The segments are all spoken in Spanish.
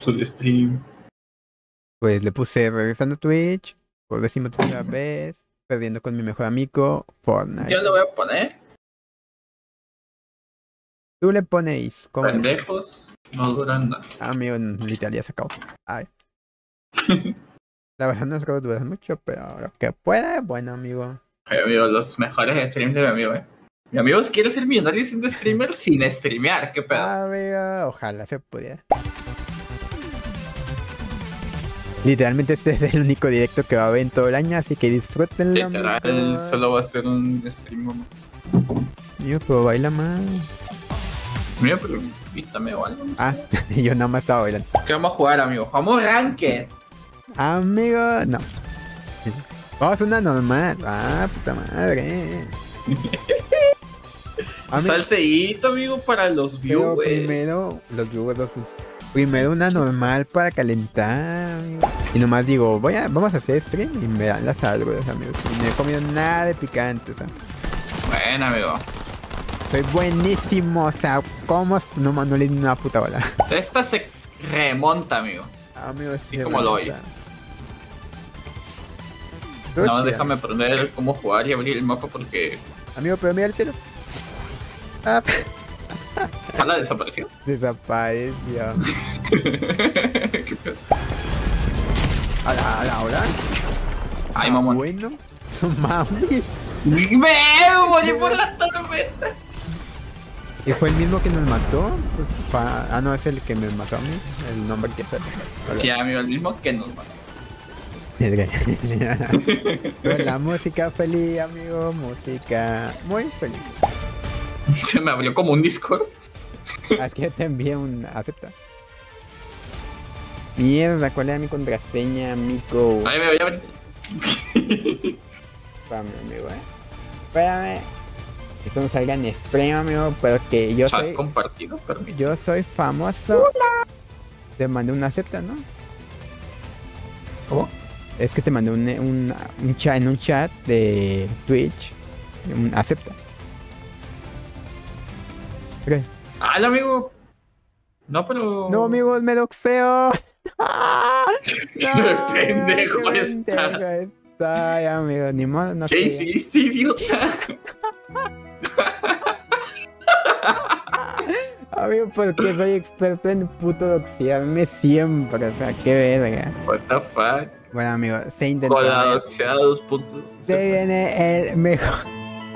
su stream. Pues le puse regresando a Twitch, por 13ª vez, perdiendo con mi mejor amigo, Fortnite. Yo lo voy a poner. Tú le ponéis como... Pendejos no duran nada. Amigo, literal ya se acabó. Ay. La verdad no creo que durar mucho, pero lo que pueda, bueno, amigo. Ay, amigo, los mejores streams de mi amigo, Mi amigo quiere ser millonario siendo streamer sin streamear, qué pedo. Amigo, ojalá se pudiera. Literalmente este es el único directo que va a haber en todo el año, así que disfrútenlo. Literal, solo va a ser un stream, mamá. Amigo, pero baila más. Mira, pero invítame o algo, no sé. Ah, yo nada más estaba bailando. ¿Qué vamos a jugar, amigo? Jugamos Ranked. Amigo, no. Vamos a una normal. Ah, puta madre. Salseíto, amigo, para los Pero viewers. primero, los viewers, primero una normal para calentar, amigo. Y nomás digo, vamos a hacer stream y me dan las álbumes, amigos. Y no he comido nada de picante, o sea. Bueno, amigo. Soy buenísimo, o sea, ¿cómo? No le di una puta bala. Esta se remonta, amigo. Amigo, Así como lo oyes. No, déjame aprender cómo jugar y abrir el mapa porque... Amigo, pero mira el cielo. Ah. ¿Ojalá desapareció? Desapareció. ¿Qué pedo? Hola. Ay, mamón. Bueno, mami. ¡Me volé por la tormenta! ¿Y fue el mismo que nos mató? Pues, no, es el que me mató a mí. El nombre que está. Sí, amigo, el mismo que nos mató. Pero la música feliz, amigo. Música muy feliz. Se me abrió como un Discord. Aquí te envié un acepta. Mierda, ¿cuál era mi contraseña, amigo? Ay, me voy a ver. Espérame, amigo, Espérame. Esto no salga en stream, amigo, pero que yo soy... compartido, permíteme. Yo soy famoso. Hola. Te mandé un acepta, ¿no? ¿Cómo? Es que te mandé un chat en un chat de Twitch. Un acepta. ¿Qué? ¡Hala, amigo! No, pero... No, amigos, me doxeo. ¡Qué pendejo está! Ay, amigo, ni modo. No ¿Qué hiciste, idiota? Amigo, porque soy experto en puto doxearme siempre. O sea, qué verga. What the fuck. Bueno, amigo, se intentó. Con la doxeada 2 puntos. Se viene el mejor.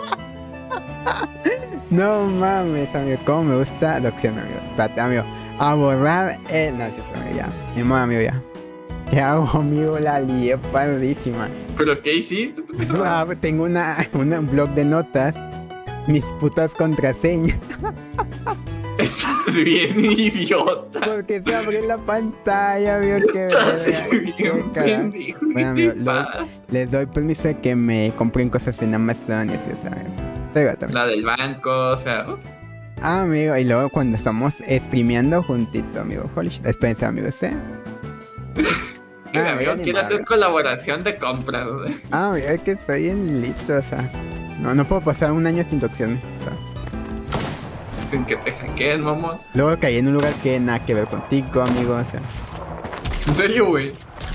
No mames, amigo, cómo me gusta doxearme, amigo. Espérate, amigo. A borrar el... No, es cierto, amigo, ya. Ni modo, amigo, ya. ¿Qué hago, amigo? La lié padrísima. ¿Pero qué hiciste? Tengo un blog de notas. Mis putas contraseñas. Estás bien idiota. Porque se abre la pantalla, amigo. Estás bien pendejo. Bueno, amigo, les doy permiso de que me compren cosas en Amazon y así, o sea. La del banco, o sea... amigo, y luego cuando estamos streameando juntito, amigo. Holy shit. Espérense, amigo, ¿sí? Amigo, quiero hacer colaboración de compras, amigo, es que soy bien listo, o sea. No puedo pasar un año sin doxearme, o sea. Sin que te hackeen, mamón. Luego caí en un lugar que nada que ver contigo, amigo, o sea. ¿En serio, güey?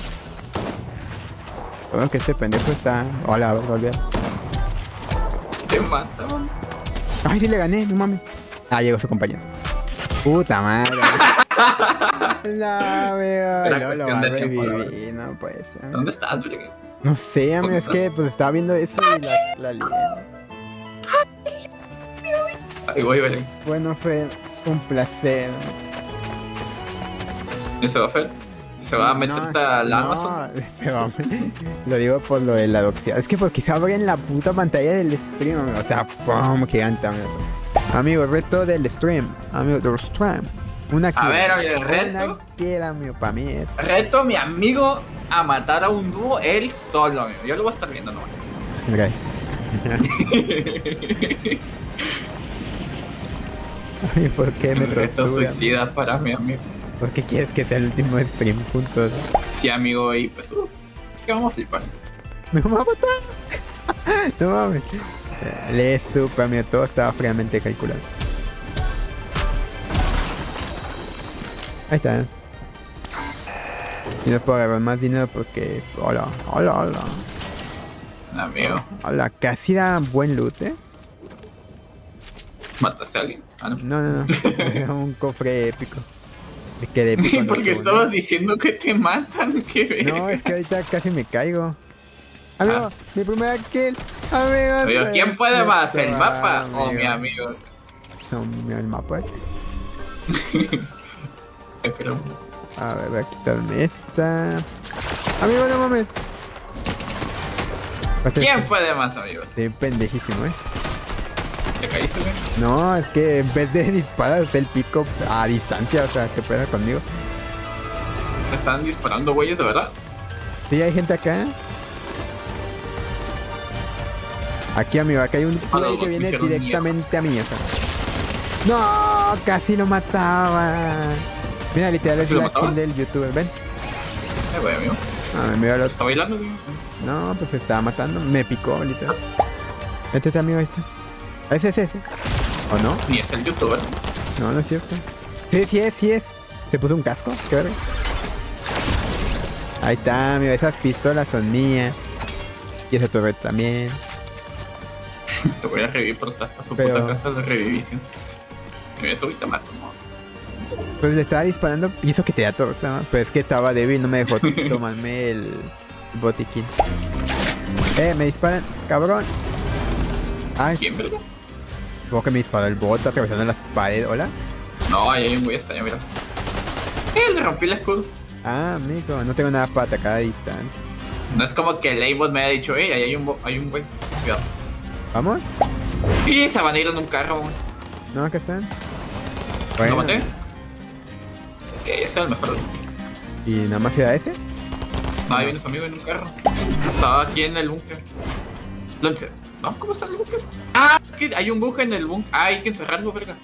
Bueno, que este pendejo está... Hola, volví. Te mata, mamón. Ay, sí le gané, no mames. Llegó su compañero. Puta madre. No, amigo. Lo va a revivir, no puede ser. ¿Dónde estás, güey? No sé, amigo, es que pues estaba viendo eso y la lié. Ay, güey. Bueno, fue un placer. ¿Y se va a hacer? ¿Se va a meter al Amazon? Se va. Lo digo por lo de la doxia. Es que porque se abre en la puta pantalla del stream, amigo. O sea, ¡pum! Gigante, amigo. Amigo, reto del stream. Amigo, del stream. A ver, amigo, reto. Una kill, amigo, para mí es. Reto a mi amigo a matar a un dúo él solo, amigo. Yo lo voy a estar viendo, ¿no? Ok. Ay, ¿por qué me reto suicida para mi amigo? ¿Por qué quieres que sea el último stream juntos? Sí, amigo, y pues que vamos a flipar. Me vamos a matar. No mames. Le supe, amigo, todo estaba fríamente calculado. Ahí está. Y no puedo agarrar más dinero porque... Hola. Amigo, Hola, casi da buen loot, ¿eh? ¿mataste a alguien? Ah, no. No. Era un cofre épico. Es que de épico no Porque tuvo, estabas ¿no? diciendo que te matan, qué verga. No, es que ahorita casi me caigo. Amigo, mi primer kill. Amigo, Amigo, ¿quién puede más? ¿El mapa o mi amigo? amigo? No, el mapa. Pero, A ver, voy a quitarme esta. Amigo, no mames. ¿quién puede más, amigos? Estoy pendejísimo, ¿Te caíste, güey? No, es que en vez de disparar, usé el pico a distancia, o sea, que pueda conmigo. ¿Te están disparando, güeyes, de verdad? Sí, hay gente acá. Aquí, amigo, acá hay un güey que viene hicieron directamente a mí, o sea. No, casi lo mataba. Mira, literal es ¿Casi lo la skin matabas? del youtuber, ven. Güey, amigo. Ah, me veo los... ¿Está bailando, güey? No, pues se estaba matando, me picó, literal. Métete, amigo, ahí está. Ese. ¿O no? Ni es el youtuber. No, no es cierto. Sí es. ¿Se puso un casco? ¿Qué verga? Ahí está, amigo, esas pistolas son mías. Y ese torre también. Te voy a revivir por hasta su Pero- puta casa de revivición. Y eso ahorita mato, ¿no? Pues le estaba disparando y eso que te da torre, ¿no? Pero es que estaba débil, no me dejó tomarme el botiquín. Me disparan, cabrón. Ay, ¿Quién, verga? como que me disparó el bot atravesando las paredes. ¿Hola? No, ahí hay un güey hasta allá, mira. Le rompí el escudo. Ah, amigo, no tengo nada para atacar a distancia. No es como que el A-Bot me haya dicho, ahí hay un güey. Cuidado. ¿Vamos? Y se van a ir en un carro, güey. No, acá están. ¿Lo maté? Ok, ese es el mejor. ¿Y nada más era ese? No, ahí viene su amigo en un carro. Estaba aquí en el búnker. Lancer. ¿No? ¿Cómo está el búnker? Ah, que hay un bug en el búnker. Ah, hay que encerrarlo, verga.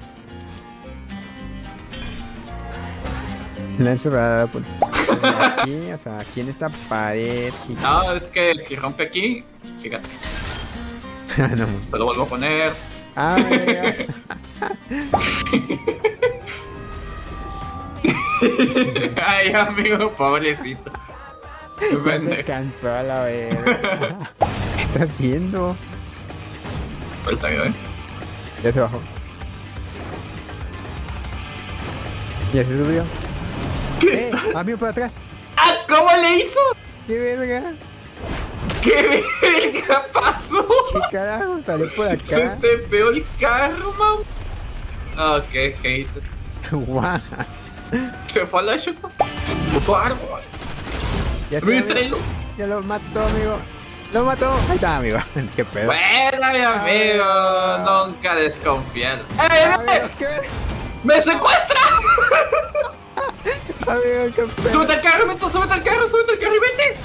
La encerrada, pues. Aquí, o sea, aquí en esta pared. No, es que si rompe aquí, fíjate. No. Te lo vuelvo a poner. Ah, mira. Ay, amigo, pobrecito. Qué Ya se pendejo. cansó a la vez. ¿Qué está haciendo? Ahorita, ¿eh? Ya se bajó. Ya se subió. Amigo, por atrás. ¡Ah! ¿Cómo le hizo? ¡Qué verga! ¿Qué verga pasó? ¿Qué carajo? Salió por Se acá. te peó el carro, man. Ah, qué hate. Guau. Se fue a la chupa. Puto árbol. Ya está, Mira, amigo. tráelo. Ya lo mató, amigo. Lo mató. Ahí está, amigo. Qué pedo. Buena, mi amigo. Nunca desconfiar. ¡Ey, Amigo, ey! qué verga. ¡Me secuestra! Amigo, qué pedo. ¡Súbete al carro, Menzo! ¡Súbete al carro! ¡Súbete al carro y vete!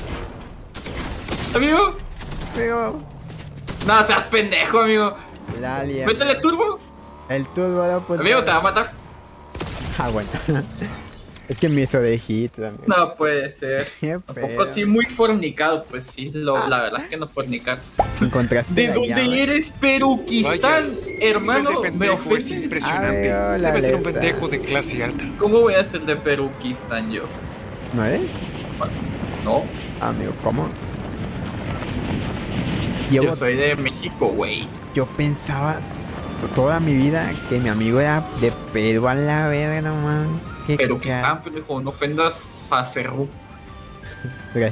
Amigo. Amigo. No, seas pendejo, amigo. Lali. Métele turbo. El turbo lo puso. Amigo, te va a matar. Ah, bueno. Es que me hizo de hit, amigo. No puede ser. Qué Tampoco pedo. así muy fornicado, pues sí, la verdad es que no fornicar. Encontraste ¿De la dónde llave. eres, Peruquistán, hermano? El de Me pendejo es ofendes. impresionante. Amigo, la Debe ser un neta. pendejo de clase alta. ¿Cómo voy a ser de Peruquistán yo? ¿No eres? No, Amigo, ¿cómo? yo soy de México, güey. Yo pensaba toda mi vida que mi amigo era de Perú a la verga, no mames. Qué Peruquistán, pendejo, no ofendas a Cerú. ca-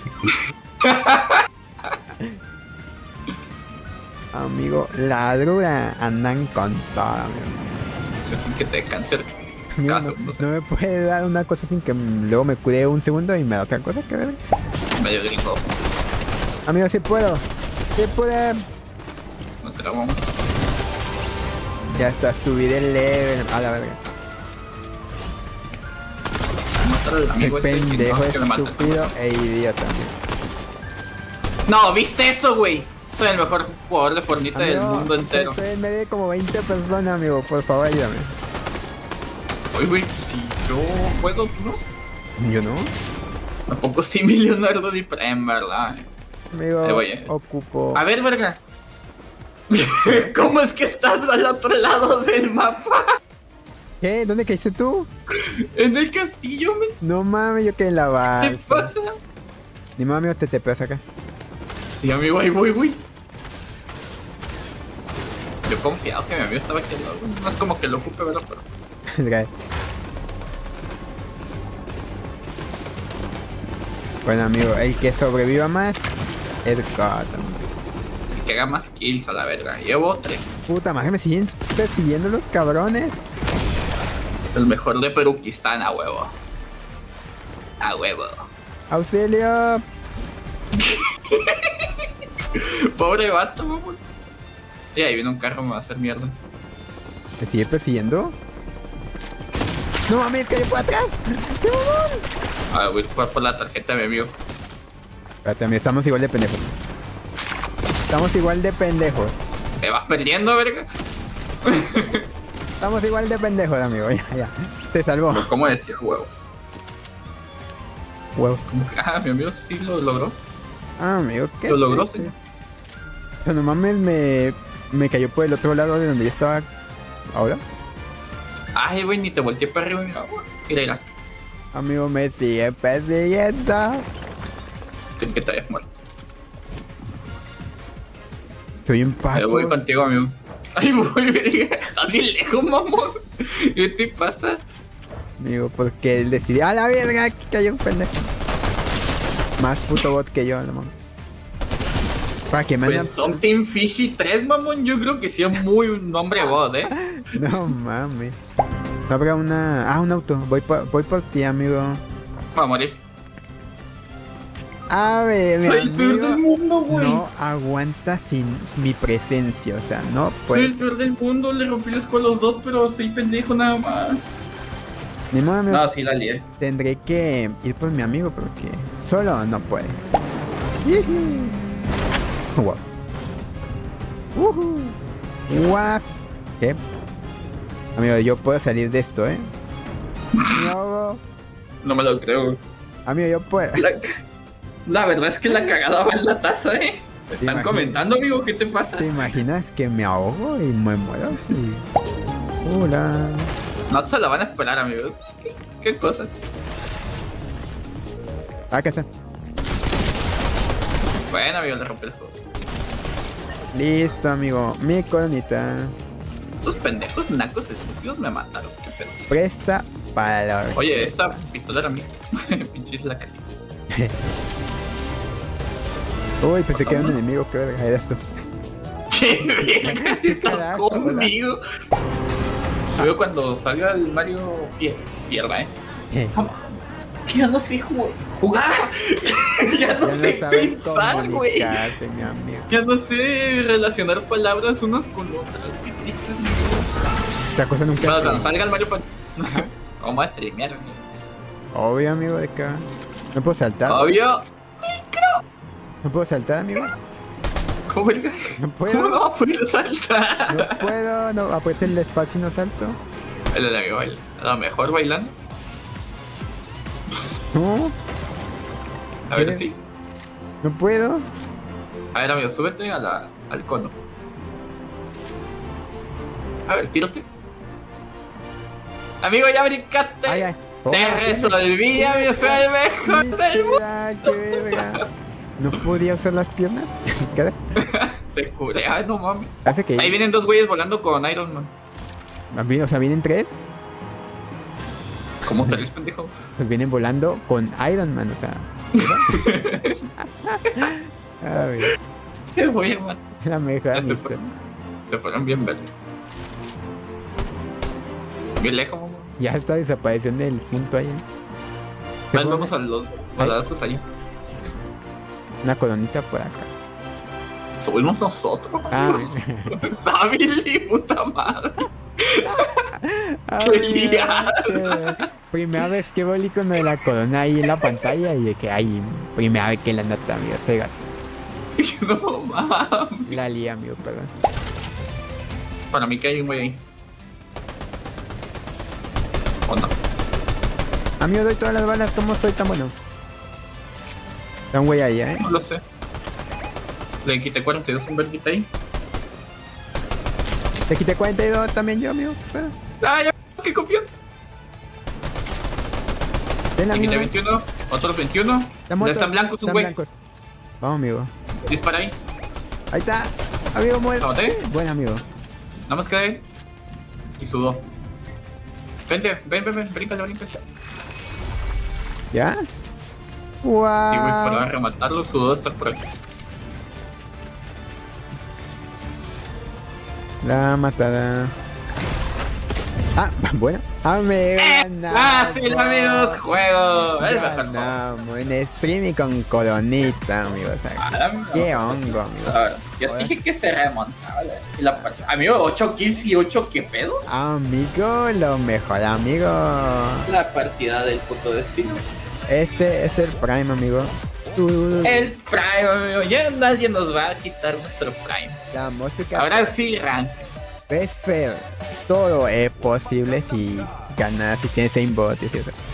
Amigo, la droga andan con toda, amigo. Sin que te dé cáncer. Amigo, Caso, no, no sé. no me puede dar una cosa sin que luego me cuide un segundo y me da otra cosa, que verga. Medio gringo. Amigo, sí puedo. Sí puedo. No te la vamos. Ya está, subí de level. A la verga. Matar al Qué amigo ese pendejo, que me mata. estúpido e idiota. No, ¿viste eso, güey? Soy el mejor jugador de Fortnite del Amigo, mundo entero. estoy en medio de como 20 personas, amigo. Por favor, ayúdame. Oye, güey, si yo juego, ¿tú no? Yo no. Tampoco sí mi Leonardo DiCaprio, en verdad. Amigo, Ahí voy, ocupo. A ver, verga. ¿Cómo es que estás al otro lado del mapa? ¿Qué? ¿Dónde caíste tú? En el castillo, men. No mames, yo quedé en la ¿Qué balsa. pasa? Ni modo, amigo, te tepeas acá. Sí, amigo, ahí voy, güey. Yo confiado que mi amigo estaba aquí al lado. No es como que lo ocupe, ¿verdad? Pero... Bueno, amigo, el que sobreviva más es Gotham. Y que haga más kills a la verga. Llevo 3. Puta madre, me siguen persiguiendo los cabrones. El mejor de Perukistán, a huevo. A huevo. ¡Auxilio! Pobre vato, mamón. Y ahí viene un carro, me va a hacer mierda. ¿Me sigue persiguiendo? ¡No mames, cayó por atrás! ¡Qué mamón! A ver, voy a jugar por la tarjeta de mi amigo. Espérate, amigo, estamos igual de pendejos. Estamos igual de pendejos. Te vas perdiendo, verga. Estamos igual de pendejos, amigo. Ya, ya. Te salvó. ¿Cómo decir huevos? Huevo. Ah, mi amigo sí lo logró. Ah, amigo, ¿qué? Lo logró, señor. Pero no mames, me cayó por el otro lado de donde yo estaba ahora. Ay, güey, ni te volteé para arriba. Mira, mira, mira. Amigo, me sigue persiguiendo. Creo que te hayas muerto. Estoy en paso. Voy contigo, amigo. Ay, voy, verga. Estás bien lejos, mamón. ¿Qué te pasa? Amigo, porque él decidió. ¡A la verga! Aquí cayó un pendejo. Más puto bot que yo, no mames. Para que me andan... Pues son Team Fishy 3, mamón. Yo creo que sí es muy un nombre bot, No mames. No habrá una... Ah, un auto. Voy por ti, amigo. Va a morir. A ver, mi Soy el peor del amigo mundo, güey. no aguanta sin mi presencia. O sea, no Soy el puede. peor del mundo. Le rompí los con los dos, pero soy pendejo nada más. Ni modo, amigo. No, sí la lié. Tendré que ir por mi amigo porque solo no puede. Wow. Guau. ¿Qué? Amigo, yo puedo salir de esto, No. No me lo creo. Amigo, yo puedo. La verdad es que la cagada va en la taza, Están imaginas? comentando, amigo, ¿qué te pasa? ¿Te imaginas que me ahogo y me muero? Sí. Hola. No se la van a esperar, amigos. ¿Qué cosas? Ah, ¿qué está? Bueno, amigo, le rompí el juego. Listo, amigo. Mi coronita. Estos pendejos nacos estúpidos me mataron. ¿Qué pedo? Presta para la... Oye, esta pistola era mía. Pinche isla que... Uy, pensé que era un enemigo. ¿Qué verga eras tú? ¡Qué verga! Estás Carajo, conmigo. Luego cuando salga el Mario pierda, Vamos. Ya no sé jugar. Ya no sé saben pensar, güey. comunicarse, mi amigo. Ya no sé relacionar palabras unas con otras. Qué triste. Esta cosa nunca Bueno, se- cuando salga el Mario vamos a streamear, amigo. Obvio, amigo, de acá. No puedo saltar. Obvio. No puedo saltar, amigo. ¿Cómo verga? No ¿Cómo puedo. no va a poder saltar? No puedo. No, apriete el espacio y no salto. El amigo baila. A lo mejor bailando. No, A ver, ¿Qué? sí. no puedo. A ver, amigo, súbete al cono. A ver, tírate. Amigo, ya brincaste. Ay, ay. Te Hola, sí. resolví, amigo, soy el mejor del mundo. Qué verga. No podía usar las piernas. ¿Qué? Te curé, ay, no mames. Hace que... Ahí vienen dos güeyes volando con Iron Man. O sea, vienen tres. ¿Cómo tres, pendejo? Pues vienen volando con Iron Man, o sea. A ver, Se fue, man. la mejor Ya se amistad. Se fueron bien verdes. Bien lejos, mamá. Ya está desapareciendo el punto ahí. Ven, vamos a los balazos allá. Una coronita por acá. Subimos nosotros. Ah, Sabili, puta madre. ah, liado. Primera vez que veo el icono de la corona ahí en la pantalla y de que ay, primera vez que la nota, amigo, se gato. No mames. La lía, amigo, perdón. Para mí que hay un güey ahí. ¿O no? Amigo, doy todas las balas, ¿cómo soy tan bueno? Está un güey ahí, No lo sé. Le quité 42 un verguita ahí. Te quité 42 también yo, amigo. Espera. ¡Ah, ya! ¡Qué copión! Ten, Aquí amigo. de 21, otros 21. Ya están blancos, un Están güey. blancos. Vamos, amigo. Dispara ahí. Ahí está. Amigo, muere. ¿Lo maté? Buen amigo. Nada más queda ahí. Y sudó. Vente, ven, bríncale. ¿Ya? ¡Wow! Sí, güey, para rematarlo, sudó estar por aquí. La matada. Ah, bueno. Amigo, ¡Fácil, amigos! ¡Juego! El mejor juego. ganamos en stream y con coronita, amigo. O sea, qué hongo, amigo. Ahora, yo dije que se remontaba amigo, 8 kills y 8, ¿qué pedo? Amigo, lo mejor, amigo. La partida del puto destino. Este es el Prime, amigo. El Prime, amigo. Ya nadie nos va a quitar nuestro Prime. La música. Ahora sí, rank. Best Fair. Todo es posible si ganas, si tienes aimbot y así.